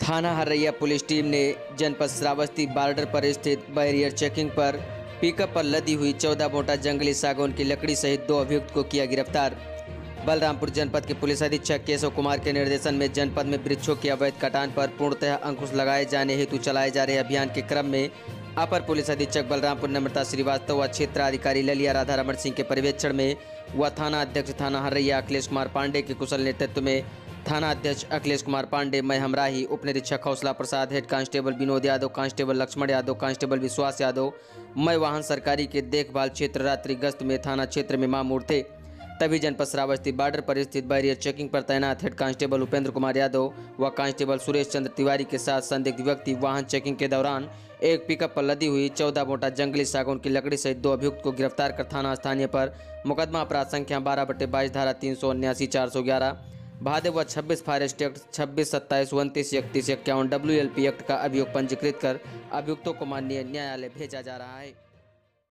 थाना Haraiya police team ने जनपद श्रावस्ती बॉर्डर पर स्थित बैरियर चेकिंग पर पिकअप पर लदी हुई 14 बोटा जंगली सागौन की लकड़ी सहित 2 अभियुक्त को किया गिरफ्तार। बलरामपुर जनपद के पुलिस अधीक्षक केशव कुमार के निर्देशन में जनपद में वृक्षों की अवैध कटान पर पूर्णतः अंकुश लगाए जाने हेतु चलाए जा रहे अभियान के क्रम में अपर पुलिस अधीक्षक बलरामपुर नम्रता श्रीवास्तव व क्षेत्राधिकारी ललिया राधा रमण सिंह के पर्यवेक्षण में व थाना अध्यक्ष थाना हरैया अखिलेश कुमार पांडे के कुशल नेतृत्व में थाना अध्यक्ष अखिलेश कुमार पांडे, मैं हमराही, उप निरीक्षक Hausla Prasad, head constable Vinod Yadav, constable Lakshman Yadav, constable Vishwas Yadav, मैं वाहन सरकारी के देखभाल क्षेत्र रात्रि गश्त में थाना क्षेत्र में मामूर थे। तभी जनपद श्रावस्ती बॉर्डर पर स्थित बैरियर चेकिंग पर तैनात हेड कांस्टेबल उपेंद्र कुमार यादव व कांस्टेबल सुरेश चंद्र तिवारी के साथ संदिग्ध व्यक्ति वाहन चेकिंग के दौरान एक पिकअप पर लदी हुई 14 बोटा जंगली सागौन की लकड़ी सहित 2 अभियुक्त को गिरफ्तार कर थाना स्थानीय पर मुकदमा अपराध संख्या 12/22 धारा 379 411 भादेव व 26 फॉरेस्ट एक्ट 26 27 29 31 51 WLP एक्ट का अभियोग पंजीकृत कर अभियुक्तों को माननीय न्यायालय भेजा जा रहा है।